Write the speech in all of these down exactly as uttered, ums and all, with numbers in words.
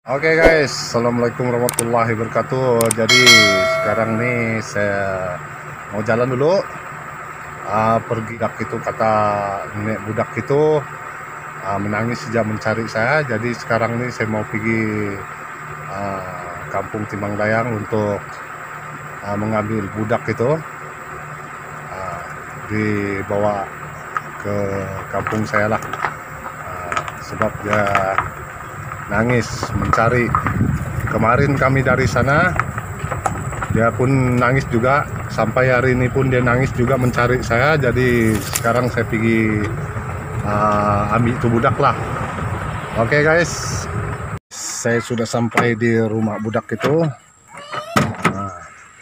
Oke guys, assalamualaikum warahmatullahi wabarakatuh. Jadi sekarang nih saya mau jalan dulu. Uh, pergi budak itu, kata nenek budak itu uh, menangis sejak mencari saya. Jadi sekarang nih saya mau pergi uh, kampung Timbang Dayang untuk uh, mengambil budak itu, uh, dibawa ke kampung saya lah, uh, sebab dia nangis mencari. Kemarin kami dari sana, dia pun nangis juga. Sampai hari ini pun dia nangis juga mencari saya. Jadi sekarang saya pergi uh, ambil itu budak lah. Oke okay guys, saya sudah sampai di rumah budak itu. Nah,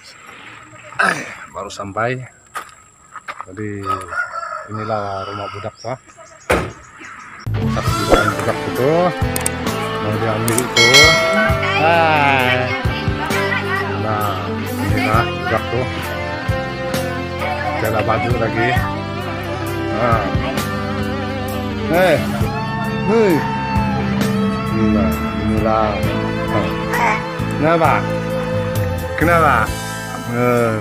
baru sampai. Jadi inilah rumah budak lah. Saksikan budak itu mau diambil itu. Hai. Nah, inilah budak tuh. Ada baju lagi. Nah. Hei. Hei. Nah, inilah. Oh. Kenapa? Kenapa? Eh.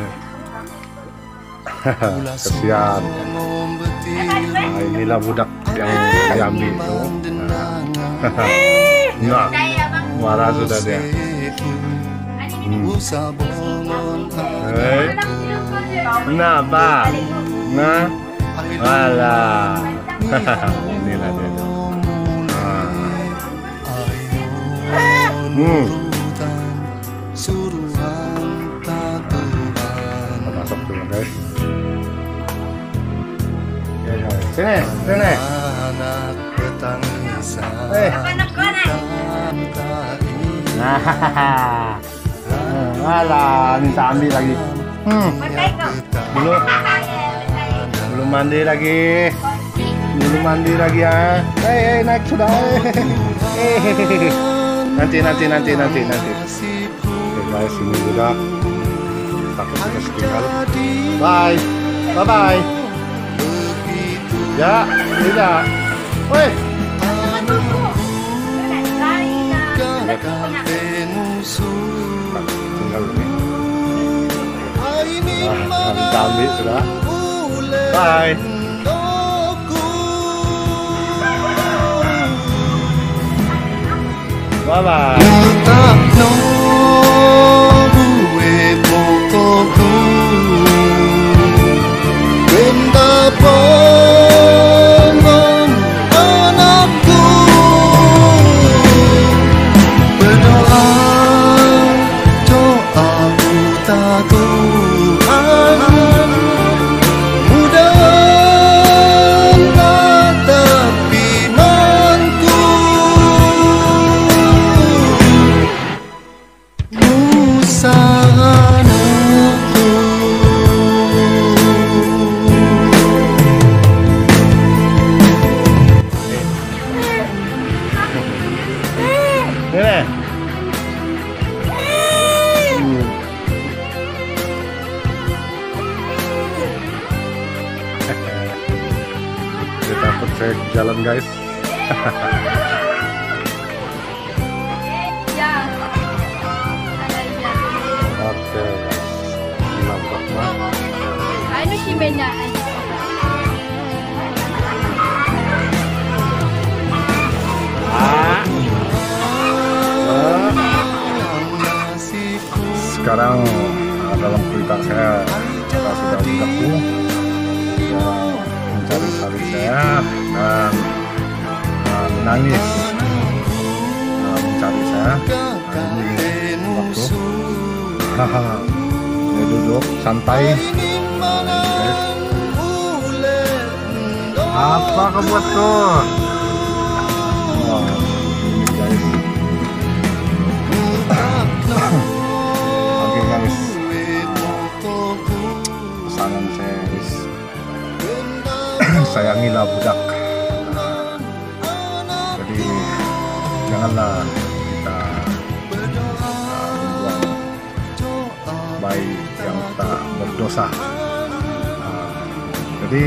Kesian. Nah, inilah budak yang saya ambil itu. Nah, marah sudah dia. Hmm. Hey. Kenapa? Nah, malah. Inilah dia. Nah. Hmm. Masuk dulu guys. Sini, sini. Eh. Nah, malah minta ambil lagi. Hmm. Belum, belum mandi lagi. Belum mandi lagi ya. Hei, hey, naik sudah. Hey. Nanti, nanti, nanti, nanti, nanti. Oke guys, ini juga takut kita setinggal. Bye, bye bye. Ya, tidak. Woi. Tinggal ini. Nah, kita ambil sudah. Bye. Bye bye. Dia takut saya jalan guys. Oke guys, lambat mah. Ano si Benya? Ah. Sekarang uh, dalam cerita saya, kita sudah budakku yang mencari cari saya dan uh, menangis uh, mencari saya. Nah, ini waktu haha, dia duduk santai. Guys. Apa kamu buat tuh? Oh, ini guys. Oke guys, pesanan saya guys, sayangilah budak. Jadi janganlah kita uh, membuang bayi yang tak berdosa. Uh, jadi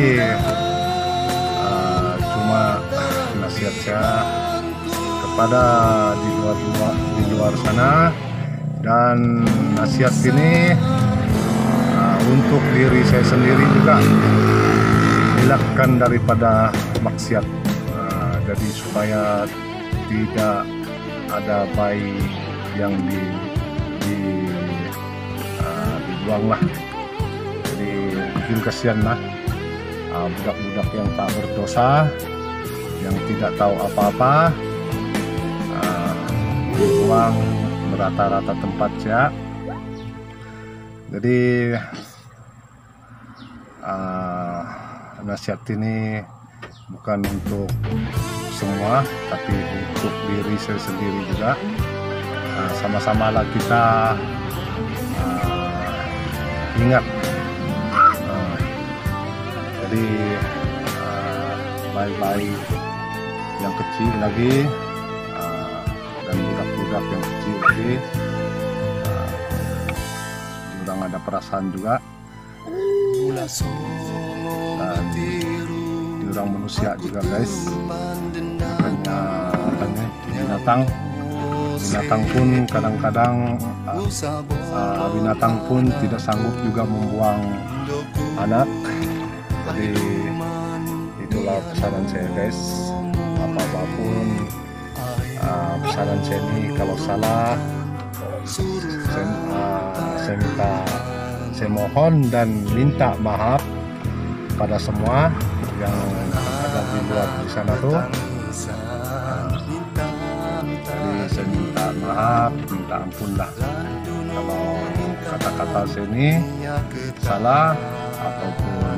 uh, cuma nasihat saya kepada di luar luar luar sana. Dan nasihat ini uh, untuk diri saya sendiri juga, elakkan daripada maksiat, uh, jadi supaya tidak ada bayi yang di, di uh, dibuang lah. Jadi mungkin kasihan lah uh, budak-budak yang tak berdosa, yang tidak tahu apa-apa, uh, dibuang merata-rata tempat ya. Jadi uh, nasihat ini bukan untuk semua, tapi untuk diri saya sendiri juga. Uh, sama-samalah kita uh, ingat. Uh, jadi uh, bayi-bayi yang kecil lagi, uh, dan budak-budak yang kecil lagi, uh, orang ada perasaan juga, dan orang manusia juga guys. Makanya katanya binatang binatang pun kadang-kadang uh, uh, binatang pun tidak sanggup juga membuang anak. Jadi itulah pesanan saya guys. Apa-apapun uh, pesanan saya ini, kalau salah saya, uh, saya minta saya mohon dan minta maaf pada semua yang ada di luar di sana tuh. Jadi saya minta maaf, minta ampun lah kalau kata-kata saya ini salah ataupun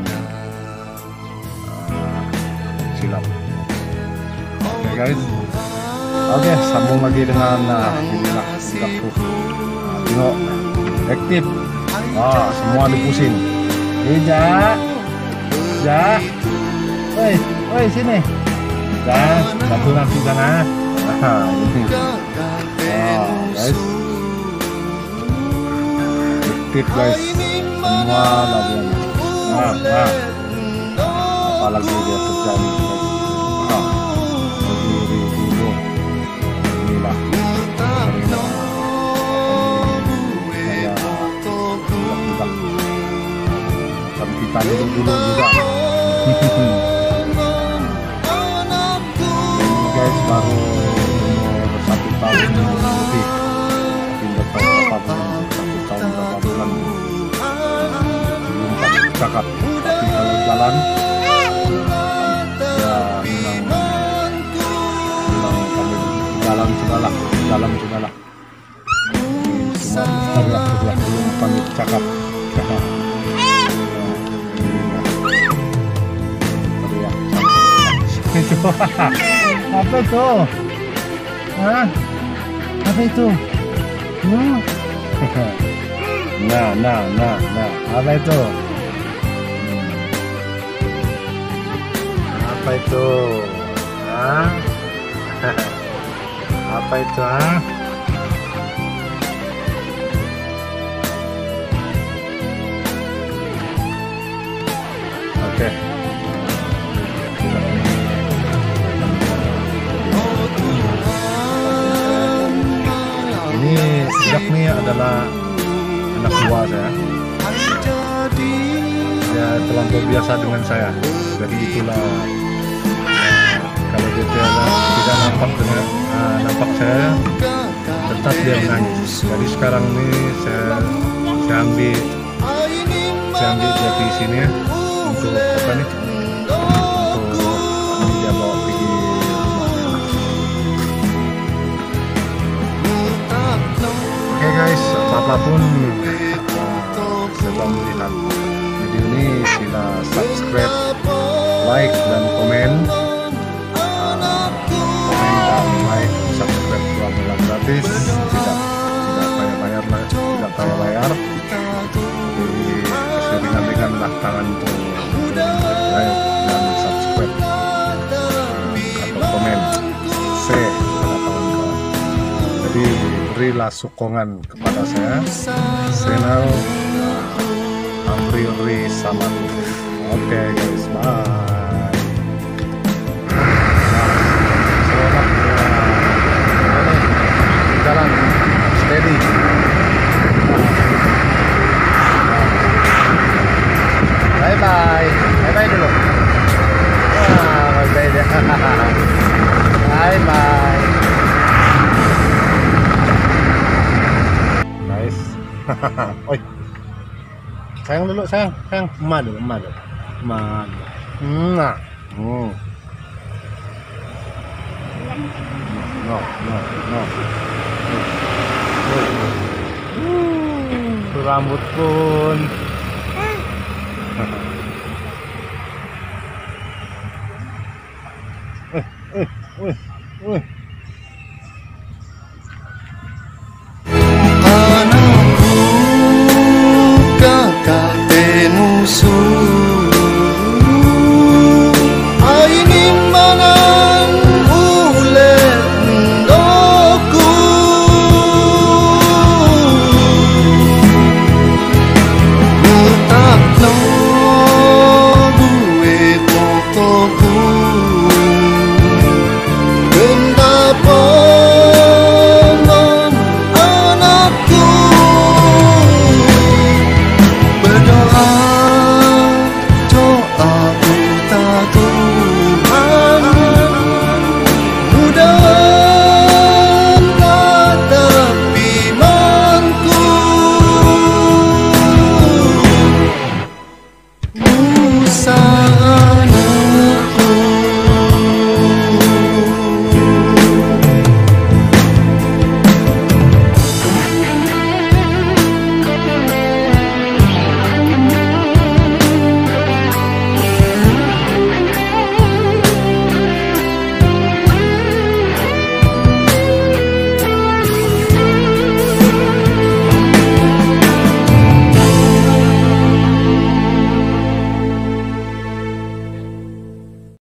uh, silap. Oke okay, guys, oke okay, sambung lagi dengan nah inilah budakku. Nah, tengok aktif, wah semua dipusing. Ija, ja, woi, woi sini, ja, satu nanti sana. Nah, ini, wah guys, aktif guys, semua lagi. Nah, nah, apalagi dia kerja nih guys. Nah, berdiri dulu, inilah sering saya budak-budak. Dan kita dulu dulu juga. Ini guys baru umur satu tahun lebih, tapi nggak tahu berapa bulan, satu tahun berapa bulan belum tak cakap. Tapi kalau jalan ya memang memang kami jalan sudah lah, jalan sudah lah. Cuma teriak-teriak belum pandai cakap. Itu apa itu? Hah? Apa itu? Hmm? Nah, nah, nah, nah, apa itu? Hmm. Apa itu? Hah? Apa itu? Hah? Oke. Okay. Ini budak ini adalah anak buah saya. Dia terlampau biasa dengan saya. Jadi itulah uh, kalau dia tidak, tidak nampak dengan uh, nampak saya, tetap dia menangis. Jadi sekarang ini saya saya ambil saya ambil dia di sini untuk apa nih? Untuk ini dia bawa pergi rumahnya. Oke okay guys, apapun uh, sebelum melihat video ini sila subscribe, like dan komen. Uh, komen dan like, subscribe itu adalah gratis, tidak tidak bayar bayar lah, tidak bayar bayar. Jadi saya ringan-ringanlah tangan untuk like dan subscribe uh, atau komen, share pada kawan-kawan. Jadi berilah sokongan kepada saya, channel uh, Amri Ri Saman. Oke okay, guys, bye. Nah, selamat uh, jalan. Oi, sayang dulu, sayang, sayang. Emak dulu, emak dulu. Emak dulu. Nah. Hmm. No, no, no. Rambut pun